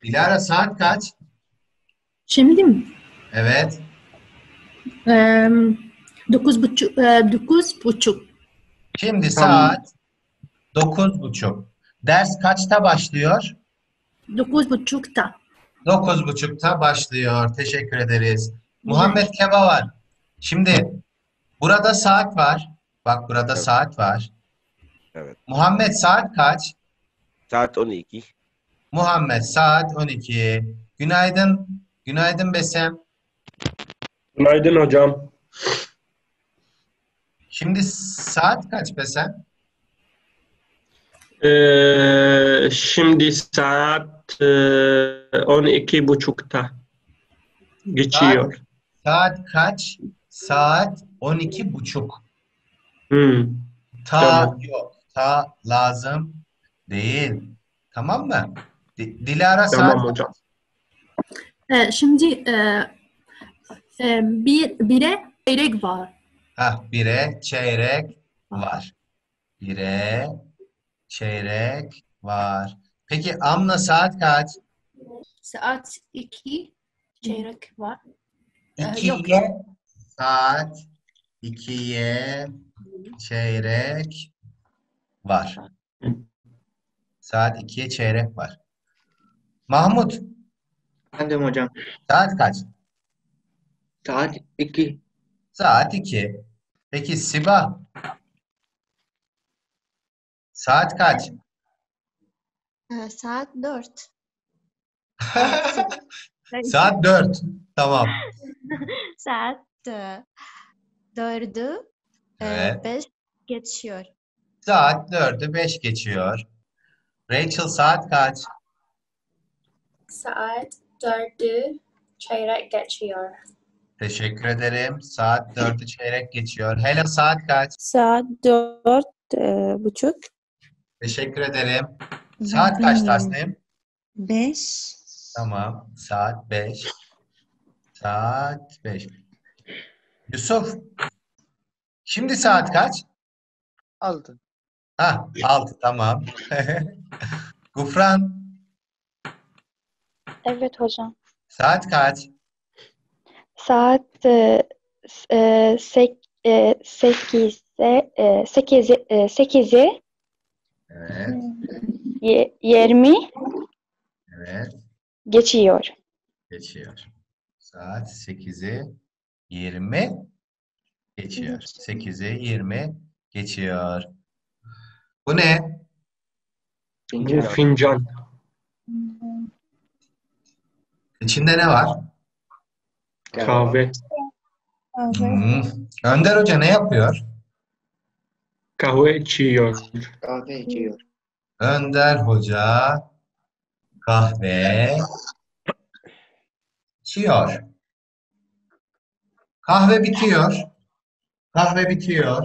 Dilara saat kaç? Şimdi mi? Evet. 9:30. 9:30. Şimdi Tamam. saat 9:30. Ders kaçta başlıyor? 9:30'da. 9:30'ta başlıyor. Teşekkür ederiz. Rica Muhammed ederim. Kebavar. Şimdi burada saat var. Bak burada Evet. saat var. Evet. Muhammed saat kaç? Saat 12. Muhammed saat 12. Günaydın. Günaydın Besem. Günaydın hocam. Şimdi saat kaç Besem? Şimdi saat 12:30'ta geçiyor. Saat kaç? Saat 12:30. Ta Tamam. yok. Ta lazım değil. Tamam mı? Dilara Tamam saat hocam. Şimdi bire çeyrek var. bire çeyrek var. Bire çeyrek var. Peki Amna saat kaç? Saat 2 çeyrek var. Yok. 2'ye saat 2'ye çeyrek var. Saat 2'ye çeyrek var. Mahmut Efendim hocam. saat kaç? Saat 2. Saat 2. Peki Siba saat kaç? Saat 4. Saat 4. Tamam. Saat 4'ü Evet. 5 geçiyor. Saat 4'ü 5 geçiyor. Rachel saat kaç? Saat 4'ü çeyrek geçiyor. Teşekkür ederim. Saat 4'ü çeyrek geçiyor. Hela saat kaç? Saat 4:30. Teşekkür ederim. Saat kaç Tasnim? 5. Tamam. Saat 5. Saat 5. Yusuf. Şimdi saat kaç? 6. 6. Tamam. Gufran. Evet hocam. Saat kaç? Saat 8'e Evet. 20 Evet. geçiyor. Geçiyor. Saat 8'i 20 geçiyor. 8'i 20 geçiyor. Bu ne? Bu fincan. İçinde ne var? Kahve. Önder Hoca ne yapıyor? Kahve içiyor. Kahve içiyor. Önder Hoca kahve içiyor. Kahve bitiyor. Kahve bitiyor.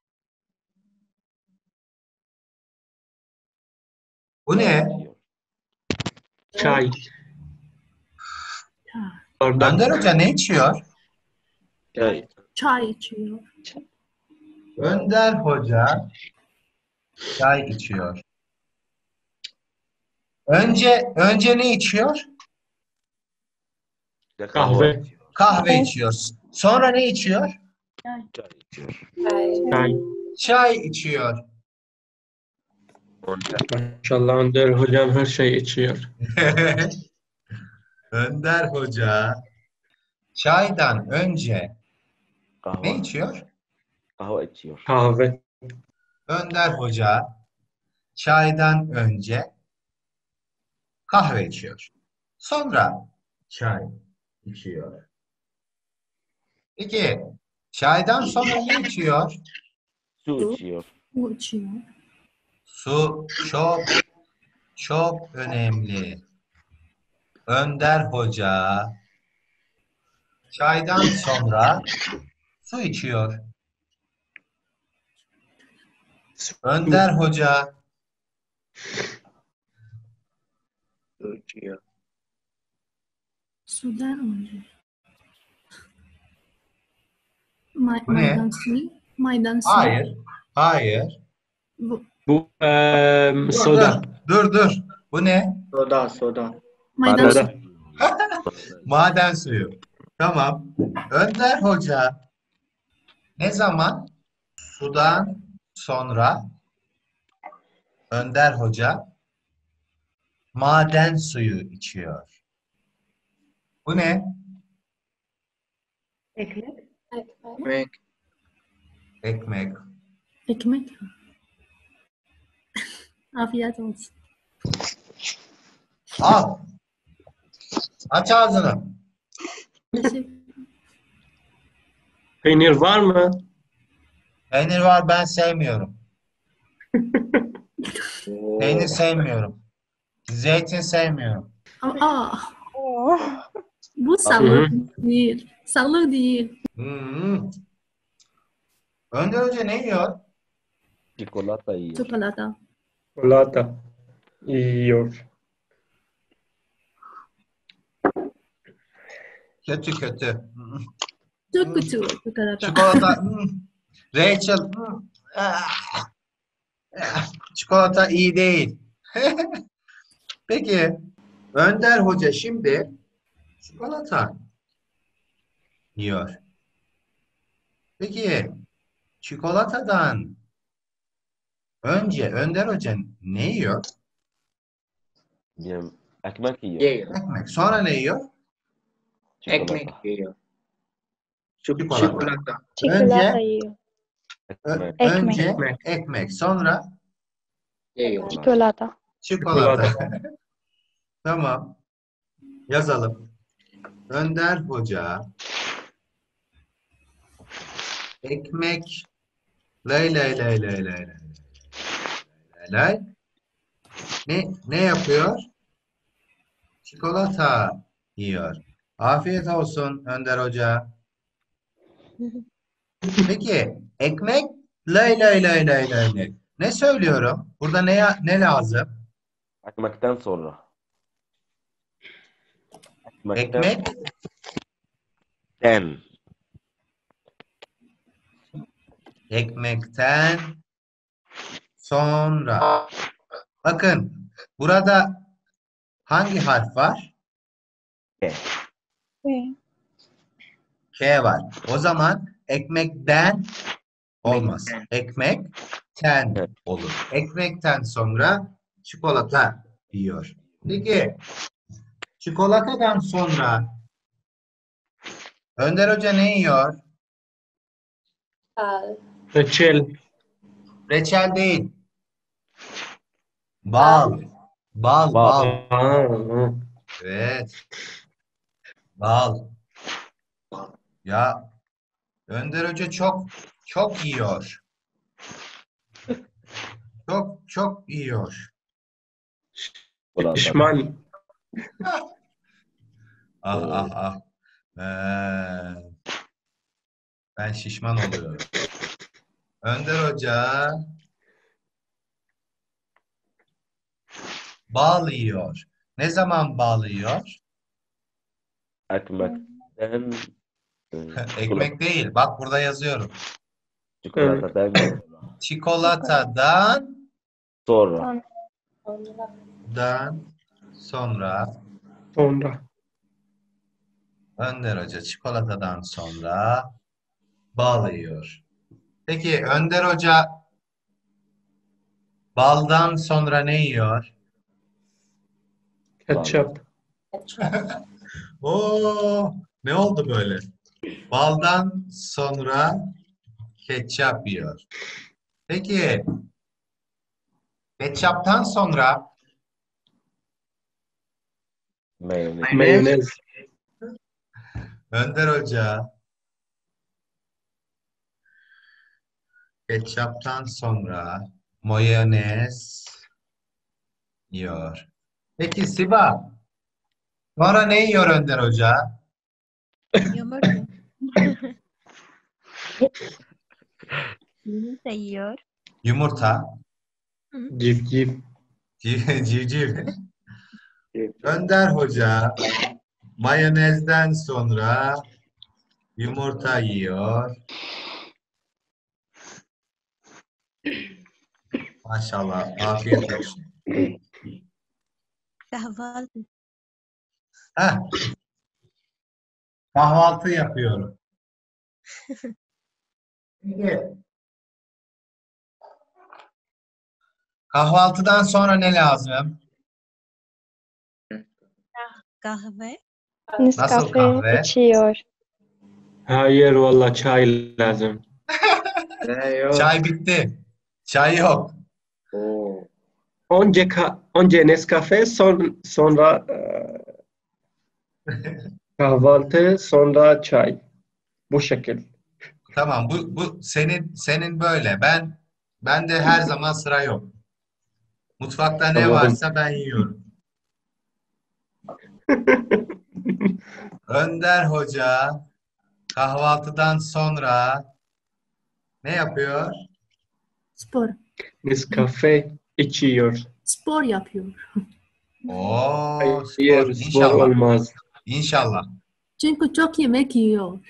Bu ne? Çay. Önder Bardak. Hoca ne içiyor? Çay. Çay içiyor. Önder Hoca çay içiyor. Önce ne içiyor? Kahve. Kahve içiyor. Sonra ne içiyor? Çay içiyor. Çay. Çay içiyor. Maşallah Önder hocam her şey içiyor. Önder Hoca çaydan önce ne Kahve. içiyor? Kahve içiyor. Kahve. Önder Hoca çaydan önce kahve içiyor. Sonra çay içiyor. Peki çaydan sonra ne içiyor? Su içiyor. Bu içiyor. Su çok önemli. Önder Hoca çaydan sonra su içiyor. Önder Hoca Su içiyor. Sudan önce. Bu ne? Maydan suyu. Maydan suyu. hayır. Hayır. Bu Bu soda. Dur. Bu ne? Soda. Maden Maden suyu. Maden suyu. Tamam. Önder Hoca ne zaman sudan sonra Önder Hoca maden suyu içiyor? Bu ne? Ekmek. Ekmek. Ekmek. Ekmek. Afiyet olsun. Al. Aç ağzını. Teşekkür. Peynir var mı? Peynir var, ben sevmiyorum. Oo. Peynir sevmiyorum. Zeytin sevmiyorum. Aa, bu sağlık değil. Sağlık değil. Hmm. Önder Hoca ne yiyor? Çikolata yiyor. Çikolata. Çikolata yiyor. Kötü kötü. Çok kötü çikolata. Çikolata. Rachel. Çikolata iyi değil. Peki Önder Hoca şimdi çikolata yiyor. Peki çikolatadan önce Önder Hoca ne yiyor? Ekmek yiyor. Yiyor. Ekmek. Sonra ne yiyor? Ekmek yiyor. Çikolata. Çikolata. Çikolata Önce- yiyor. Ekmek. Önce Ekmek. ekmek. Sonra Yiyor. Çikolata. çikolata. Tamam. Yazalım. Önder Hoca ekmek lay lay lay lay lay lay lay. Ne yapıyor? Çikolata yiyor. Afiyet olsun Önder Hoca. Peki ekmek lay lay lay lay lay lay. Ne söylüyorum? Burada ne lazım? Ekmekten sonra. Ekmek Ekmekten. ekmekten sonra. Bakın burada hangi harf var? K. K var. O zaman ekmekten olmaz. Ekmekten olur. Ekmekten sonra çikolata yiyor. Peki çikolatadan sonra Önder Hoca ne yiyor? Bal. Reçel. Reçel değil. Bal. Bal, bal. Aa, Evet. Bal. Ya Önder Hoca çok yiyor. Çok yiyor. şişman. Ah. Ben şişman oluyorum. Önder Hoca bal yiyor. Ne zaman bal yiyor? Ekmekten. Ekmek değil. Bak burada yazıyorum. Çikolatadan Çikolatadan sonra. sonra Sonra. Önder Hoca çikolatadan sonra bal yiyor. Peki Önder Hoca baldan sonra ne yiyor? Ketçap. Oo, ne oldu böyle? Baldan sonra ketçap yiyor. Peki ketçaptan sonra Mayonez. Mayonez. Önder Hoca ketçaptan sonra mayonez yiyor. Peki Siba sonra ne yiyor Önder Hoca? Yumurta. Yumurta yiyor. Yumurta, Civciv. civciv. Önder Hoca mayonezden sonra yumurta yiyor. Maşallah, afiyet olsun. Kahvaltı. Heh. Kahvaltı yapıyorum. Peki, kahvaltıdan sonra ne lazım? Kahve. Nescafe kahve? içiyor. Hayır valla çay lazım. Yok. Çay bitti. Çay yok. Oo. Önce Nescafe sonra kahvaltı sonra çay. Bu şekil. Tamam, bu senin böyle. Ben de her zaman sıra yok. Mutfakta ne Tamam. varsa ben yiyorum. Önder Hoca kahvaltıdan sonra ne yapıyor? Spor. Nescafe içiyor. Spor yapıyor. Oo, Hayır, spor. spor İnşallah. olmaz. İnşallah. Çünkü çok yemek yiyor.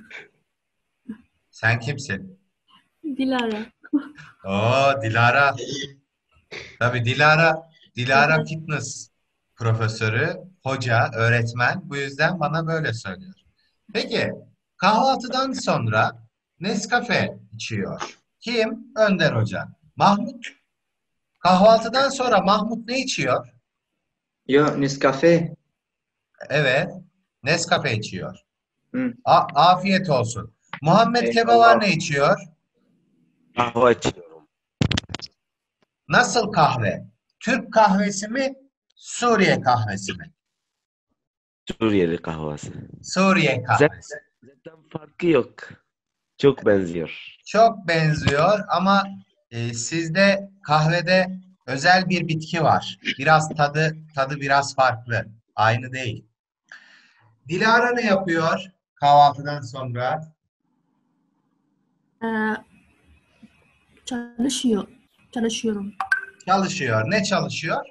Sen kimsin? Dilara. Oo, Dilara. Tabii Dilara fitness profesörü, hoca, öğretmen. Bu yüzden bana böyle söylüyor. Peki, kahvaltıdan sonra Nescafe içiyor. Kim? Önder Hoca. Mahmut. Kahvaltıdan sonra Mahmut ne içiyor? Yo, Nescafe. Evet, Nescafe içiyor. Hı. Afiyet olsun. Muhammed Eyvallah. Kebavar ne içiyor? Kahve içiyorum. Nasıl kahve? Türk kahvesi mi? Suriye kahvesi mi? Suriyeli kahvesi. Suriye kahvesi. Zaten farkı yok. Çok benziyor. Çok benziyor ama sizde kahvede özel bir bitki var. Biraz tadı biraz farklı. Aynı değil. Dilara ne yapıyor kahvaltıdan sonra? Ee, Çalışıyorum. Çalışıyor. Ne çalışıyor?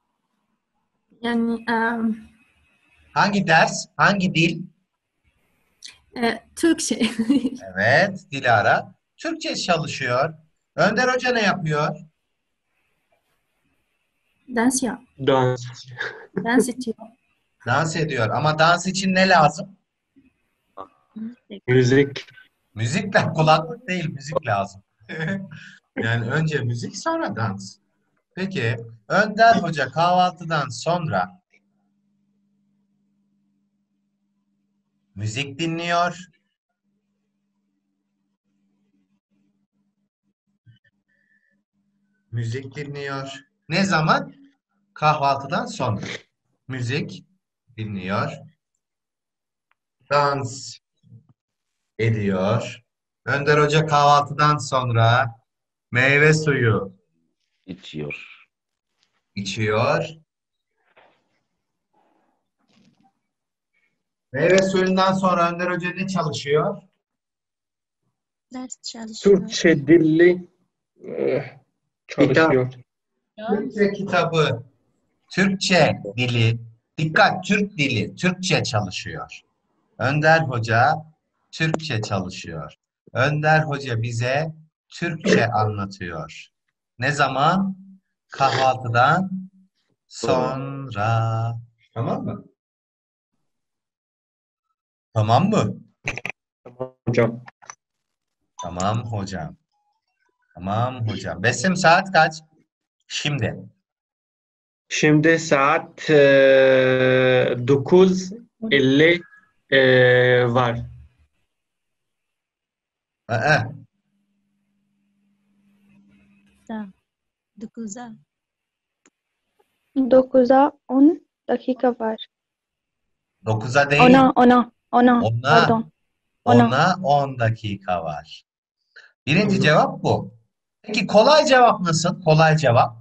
Yani Hangi ders? Hangi dil? Türkçe. Evet, Dilara. Türkçe çalışıyor. Önder Hoca ne yapıyor? Dans yap. Dans. Dans ediyor. Dans ediyor. Ama dans için ne lazım? Müzik. Müzikle kulaklık değil, müzik lazım. Yani önce müzik sonra dans. Peki, Önder Hoca kahvaltıdan sonra müzik dinliyor. Müzik dinliyor. Ne zaman? Kahvaltıdan sonra. Müzik dinliyor. Dans ediyor. Önder Hoca kahvaltıdan sonra meyve suyu İçiyor. içiyor. Meyve suyundan sonra Önder Hoca ne çalışıyor? Ders çalışıyor. Türkçe dilli çalışıyor. Türkçe kitabı, Türkçe dili, dikkat Türk dili, Türkçe çalışıyor. Önder Hoca Türkçe çalışıyor. Önder Hoca bize Türkçe anlatıyor. Ne zaman? Kahvaltıdan sonra. Tamam mı? Tamam mı? Hocam. Tamam hocam. Tamam hocam. Besim saat kaç? Şimdi. Şimdi saat 9:50 var. Aa, 9'a. 9'a 10 dakika var. 9'a değil. 10'a Ona- pardon. 10'a. Ona 10 dakika var. Birinci cevap bu. Peki kolay cevap nasıl? Kolay cevap.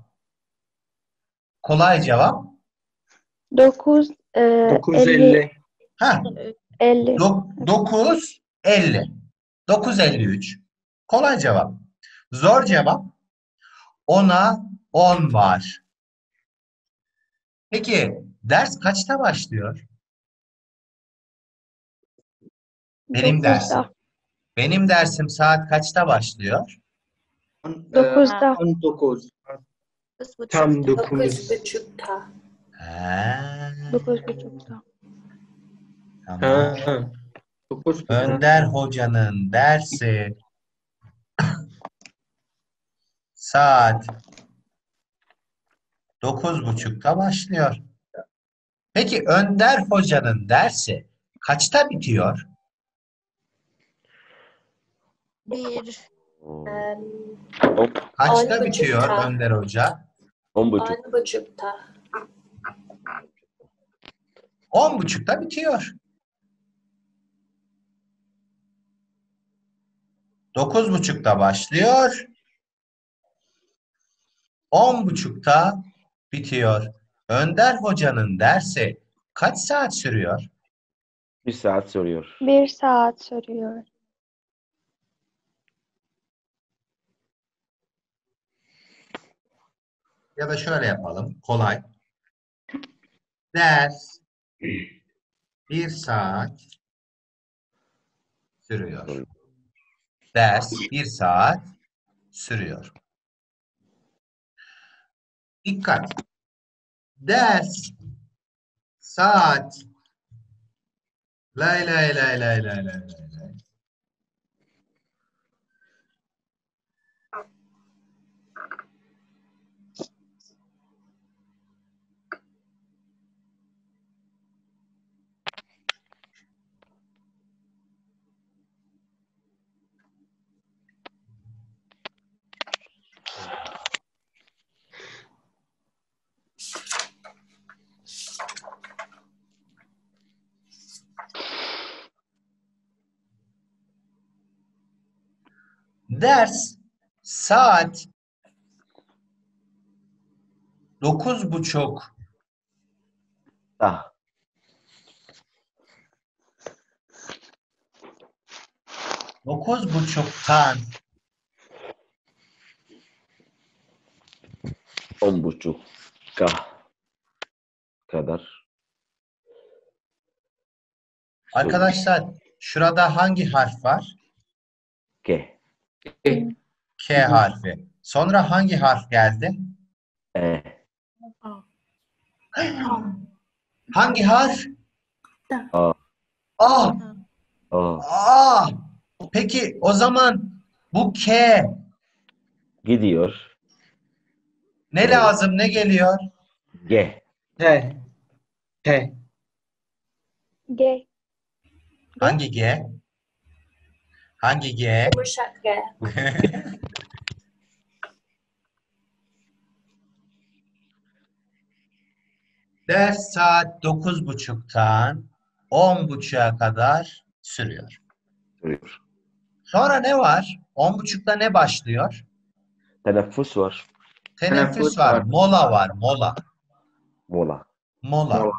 Kolay cevap. 9 9:50. Ha, 50. 9:50. 9:53. Kolay cevap. Zor cevap. Ona 10 var. Peki ders kaçta başlıyor? Benim 9'da. dersim. Benim dersim saat kaçta başlıyor? 9'da. 19. Tam 9. 9.30'da. Ha. 9.30'da. Tamam. Ha. 9. Önder Hoca'nın dersi saat 9.30'da başlıyor. Peki Önder Hoca'nın dersi kaçta bitiyor? Bir. Kaçta 10.30'da. bitiyor Önder Hoca? 10.30. 10.30'da. 10.30'da bitiyor. 9.30'da başlıyor. 10.30'da bitiyor. Önder Hoca'nın dersi kaç saat sürüyor? 1 saat sürüyor. 1 saat sürüyor. Ya da şöyle yapalım. Kolay. Ders 1 saat sürüyor. Ders 1 saat sürüyor. Dikkat. Ders saat lay lay lay lay lay lay lay. Ders saat 9.30 Da. 9.30'tan 10.30 kadar. arkadaşlar şurada hangi harf var? K. K harfi. Sonra hangi harf geldi? E. Hangi harf? A. A. O. A. Peki o zaman bu K Gidiyor. ne lazım? Ne geliyor? G. T. T. G. Hangi G? Hangi G? Yumuşak G. Ders saat 9.30'tan 10.30'a kadar sürüyor. Sürüyor. Sonra ne var? 10.30'da ne başlıyor? Teneffüs var. Teneffüs var, mola var, mola. Mola. Mola. Mola.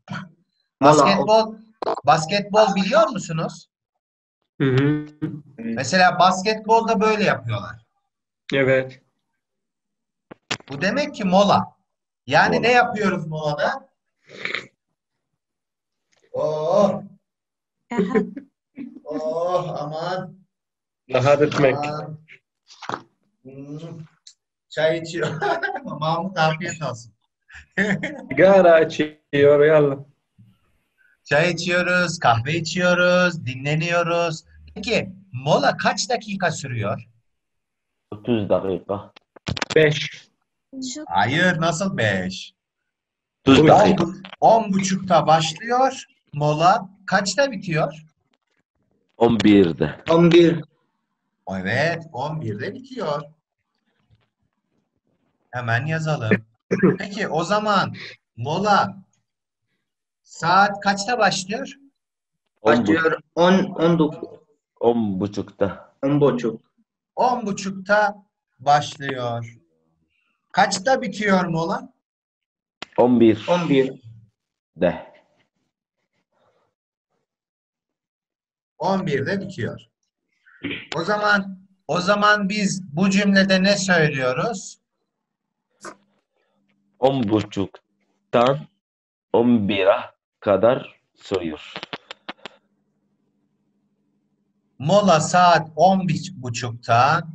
Basketbol biliyor musunuz? Hı hı. Mesela basketbolda böyle yapıyorlar. Evet. Bu demek ki mola. Yani Mola. ne yapıyoruz molada? Oh, Rahat. oh, aman, Rahat etmek. aman. Çay içiyor. Mahmut afiyet olsun. Sigara içiyor yallah. Çay içiyoruz, kahve içiyoruz, dinleniyoruz. Peki mola kaç dakika sürüyor? 30 dakika. 5. Çok. Hayır, nasıl 5? 30 dakika. 10.30'da başlıyor mola. Kaçta bitiyor? 11'de. 11. Evet, 11'de bitiyor. Hemen yazalım. Peki o zaman mola saat kaçta başlıyor? 10 buçuk. Başlıyor 19. 10 buçukta. 10.30. 10.30'da başlıyor. Kaçta bitiyor mola? 11'de. 11. 11'de bitiyor. O zaman biz bu cümlede ne söylüyoruz? 10 buçuktan 11'e kadar sürüyor. Mola saat 10.30'tan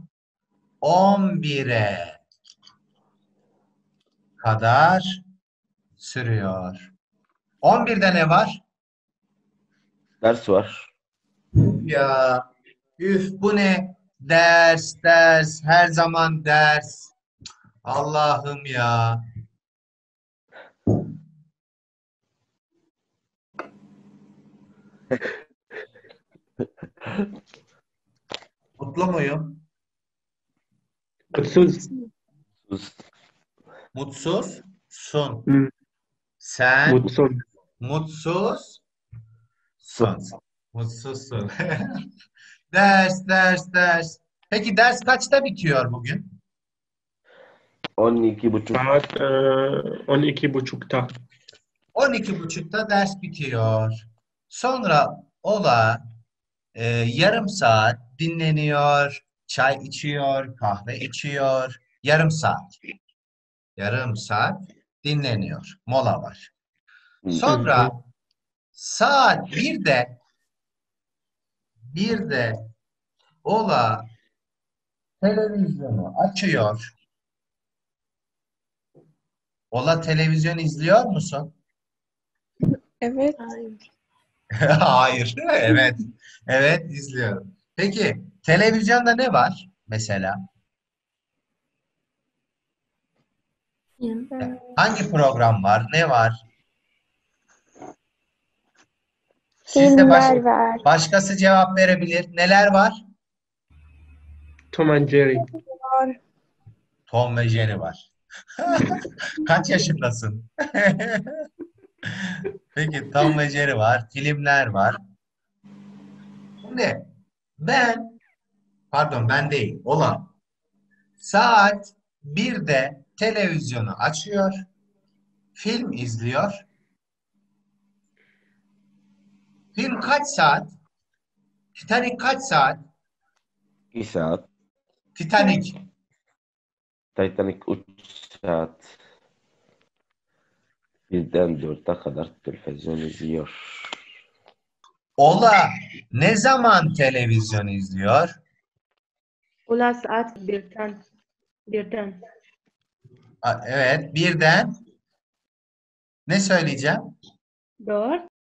11'e kadar sürüyor. 11'de ne var? Ders var. Ya üf bu ne? Ders, ders, her zaman ders. Allah'ım ya. Mutlu muyum? Mutsuz. Sus. Mutsuz? Sun. Hı. Sen Mutsuz. mutsuz? Sun. Mutsuzsun. Ders, ders, ders. Peki ders kaçta bitiyor bugün? 12.30. Saat 12.30'da. 12.30'da ders bitiyor. Sonra ola yarım saat dinleniyor, çay içiyor, kahve içiyor. Yarım saat. Yarım saat dinleniyor. Mola var. Sonra saat 1'de ola televizyonu açıyor. Ola televizyon izliyor musun? Evet. Hayır. Hayır. Evet. Evet izliyorum. Peki televizyonda ne var mesela? Film. Hangi program var? Ne var? Siz de Filmler var. başkası cevap verebilir. Neler var? Tom and Jerry. Tom ve Jerry var. Kaç yaşındasın? Peki Tom ve Jerry var. Filmler var. Şimdi ben değil. Olan saat 1'de televizyonu açıyor. Film izliyor. Film kaç saat? Titanic kaç saat? 2 saat. Titanic. Titanic 3 saat. 1'den 4'e kadar televizyon izliyor. Ola ne zaman televizyon izliyor? Ola saat birden. Evet, birden ne söyleyeceğim? 4